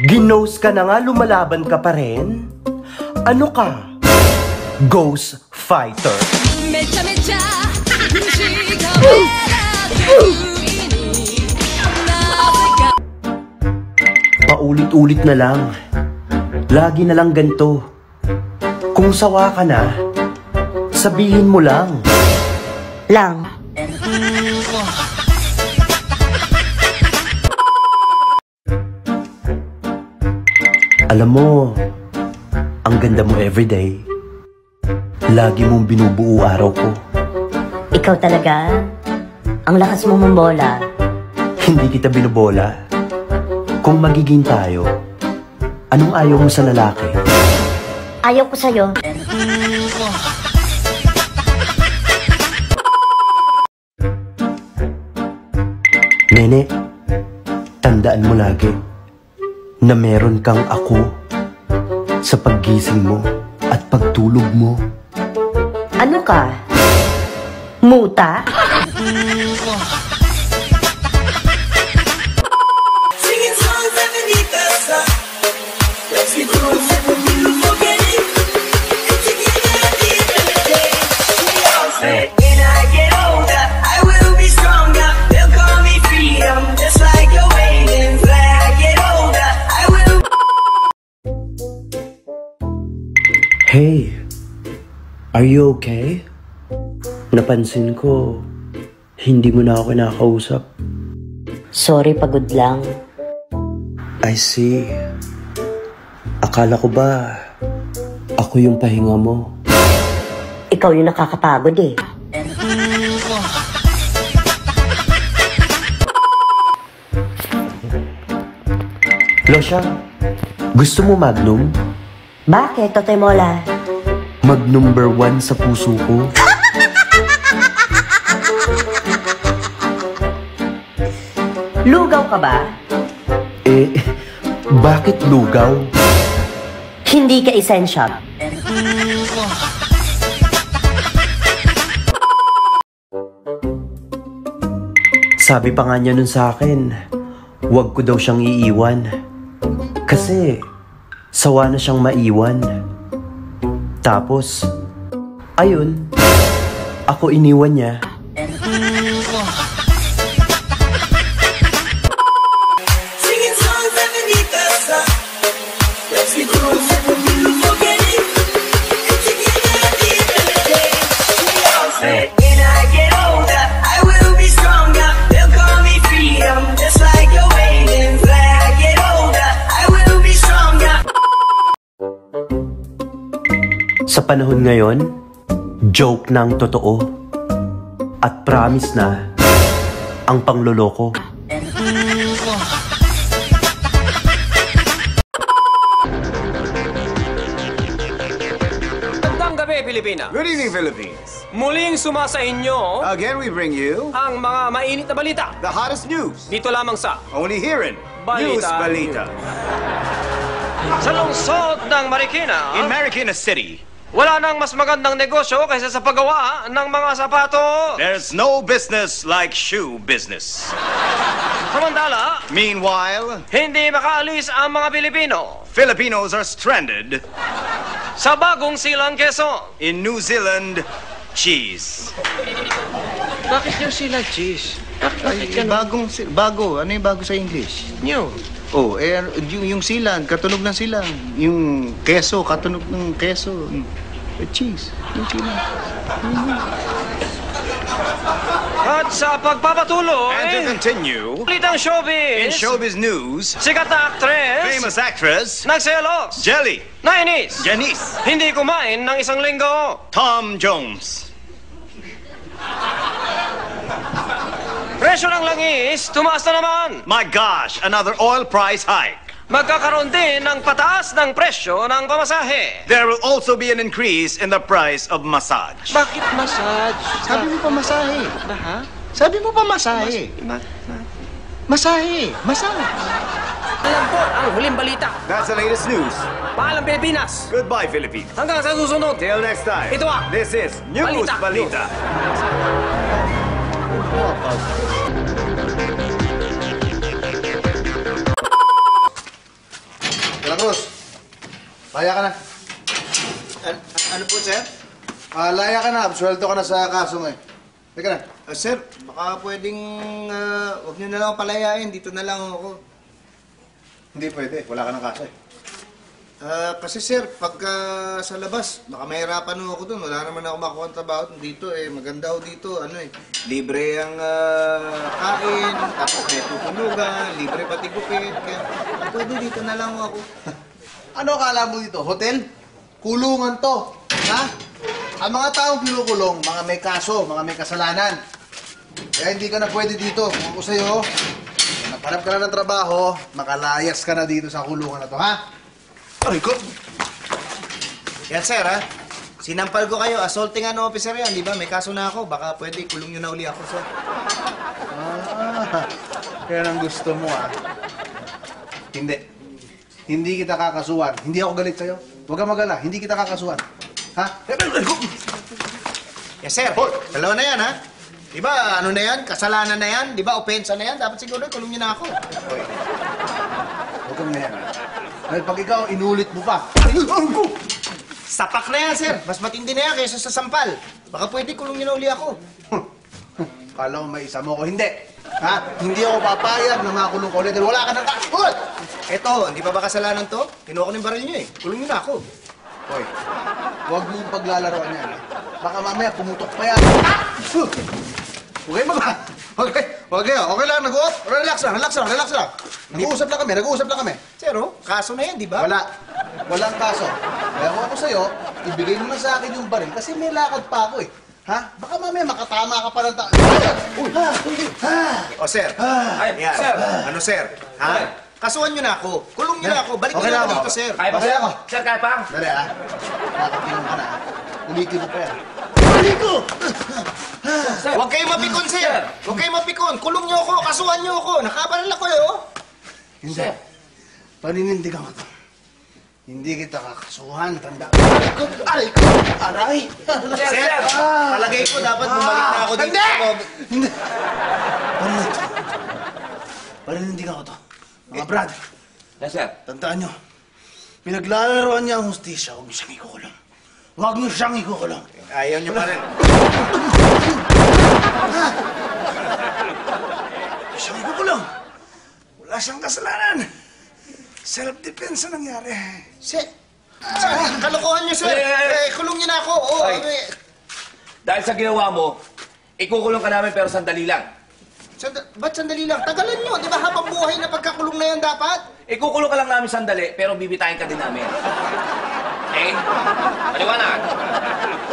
Ginose ka na nga, lumalaban ka pa rin? Ano ka? Ghost fighter. Paulit-ulit na lang. Lagi na lang ganito. Kung sawa ka na, sabihin mo lang. Alam mo, ang ganda mo everyday. Lagi mong binubuo araw ko. Ikaw talaga? Ang lakas mo mambola. Hindi kita binubola. Kung magiging tayo, anong ayaw mo sa lalaki? Ayaw ko sa'yo. Nene, tandaan mo lagi na meron kang ako sa paggising mo at pagtulog mo. Ano ka? Muta? Singing songs underneath the sun. Let's get through it, you forget it. Together at the end of the day, we all say, when I get older, I will be stronger. They'll call me freedom, just like a waving flag. Get older, I will. Hey, are you okay? Napansin ko, hindi mo na ako kinakausap. Sorry, pagod lang. I see. Akala ko ba ako yung pahinga mo? Ikaw yung nakakapagod eh. Losya, gusto mo Magnum? Bakit, Totoy Mola? Mag-number 1 sa puso ko. Lugaw ka ba? Eh, bakit lugaw? Hindi ka essential. Sabi pa nga niya nun sa akin, wag ko daw siyang iiwan. Kasi, sawa na siyang maiwan. Tapos, ayun, ako iniwan niya. Singing songs underneath the sun. Let's get through it, you forget it. Together at the end of the day, we all say, when I get older, I will be stronger. They'll call me freedom, just like a waving flag. Get older, I will be stronger. Sa panahon ngayon, joke na ang totoo. At promise na ang pangloloko. Magandang gabi, Pilipinas. Good evening, Philippines. Muling sumasa inyo Again, we bring you ang mga mainit na balita. the hottest news. Dito lamang sa Only here in News Balita. Balita. Sa lungsod ng Marikina, In Marikina City, wala nang mas magandang negosyo kaysa sa paggawa ng mga sapatos. there's no business like shoe business. Samantala, Meanwhile, hindi makaalis ang mga Pilipino Filipinos are stranded sa bagong silang Quezon. in New Zealand cheese. Bakit yung sila cheese? Bago. Ano yung bago sa English? New. Oh, yung silang, katunog ng silang. Yung keso, katunog ng keso. Cheese. Yung silang. At sa pagpapatuloy, And to continue, Balitang in showbiz, showbiz news, sikat na actress, famous actress nagselos, Jelly, nainis, Janice, hindi kumain ng isang linggo. Tom Jones. Presyo ng langis, tumaas na naman. My gosh, another oil price hike. Magkakaroon din ng pataas ng presyo ng pamasahe. There will also be an increase in the price of massage. Bakit massage? Sabi mo pa masahe. Ha? Sabi mo pa masahe. Masahe. Masahe. Alam po ang huling balita. That's the latest news. Paalam Pilipinas. Goodbye, Philippines. Hanggang sa susunod. Till next time. Ito ang This is News Balita. Balita. Laya ka na. Ano po, sir? Laya ka na. Absuelto ka na sa kaso mo eh. Teka na. Sir, baka pwedeng huwag niyo na lang ako palayain. Dito na lang ako. Hindi pwede. Wala ka ng kaso eh. Kasi sir, pagka sa labas, baka mahirapan ako doon. Wala naman ako makuha ng trabaho dito eh. Maganda ako dito. Ano eh, libre ang kain, tapos may tutulugan, libre pati gupit. Kaya pwede dito na lang ako. Ano akala mo dito? Hotel? Kulungan to. Ha? Ang mga taong kinukulong, mga may kaso, mga may kasalanan. Kaya hindi ka na pwede dito. Kung ako sa'yo, naghanap ka na ng trabaho, makalayas ka na dito sa kulungan na to, ha? Aray ko! Yan sir ha, sinampal ko kayo, assaulting ano officer yan, di ba? May kaso na ako, baka pwede kulong nyo na uli ako sir. Kaya ang gusto mo, ha? Hindi. Hindi kita kakasuhan. Hindi ako galit sa'yo. Huwag kang mag-alala. Hindi kita kakasuhan. Ha? Yes sir, dalawa na yan ha. Di ba ano na yan, kasalanan na yan, di ba opensa na yan, dapat siguro kulong nyo na ako. Huwag kang mayan. Dahil pag ikaw, inulit mo pa. Sapak na yan sir, mas matindi na yan kaysa sa sampal. Baka pwede kulong nyo na uli ako. Kala mo may isa mo ko. Hindi. Ha? Hindi ako papayag na makulong ko ulit dahil wala ka ng kasul! Eto, hindi pa ba kasalanan to? Kinuha ko ng baril nyo eh, kulong nyo na ako. Hoy, huwag mong paglalaroan yan. Ha? Baka mamaya pumutok pa yan. Okay ba ba? Okay lang. Relax lang. Nag-uusap lang kami. Sir, oh, kaso na yan, di ba? Walang kaso. Kaya kung ako sa'yo, ibigay mo na sa akin yung baril kasi may lakad pa ako eh. Ha? Baka mamaya makatama ka pa ng O sir, yan. sir. Ano sir? Ha? Kasuhan nyo na ako. Kulong nyo na ako. Balik Okay nyo na na ako ako. dito, sir. Kaya pa, Okay sir? ako. Sir, kaya pa? Dali ha. Nakakatingin ka na ha. Ulitin mo pa yan. Huwag kayong mapikon, sir. Huwag kayong mapikon. Kulong nyo ako. Kasuhan nyo ako. Nakabaral ako eh, oh. Hindi. Paninindigan ko to. Hindi kita kakasuhan. Tanda. Aray ko! Aray! Sir, palagay ko dapat bumalik na ako dito. Hindi! Paninindigan ko to. Mga brother, Yes, sir. tandaan nyo. Pinaglalaroan niya ang hustisya. Huwag niyo siyang ikukulong. Huwag niyo siyang ikukulong. Ayaw nyo pa rin. Siyang ikukulong. Wala siyang kasalanan. Self-defense ang nangyari. Sir, kalokohan nyo, sir. Kulong nyo na ako. Oh, Ay. Dahil sa ginawa mo, ikukulong ka namin pero sandali lang. Ba't sandali lang? Tagalan nyo. Di ba habang buhay na pagkakulong na yan dapat? Ikukulong ka lang namin sandali pero bibitayin ka din namin. Okay? Paliwanag.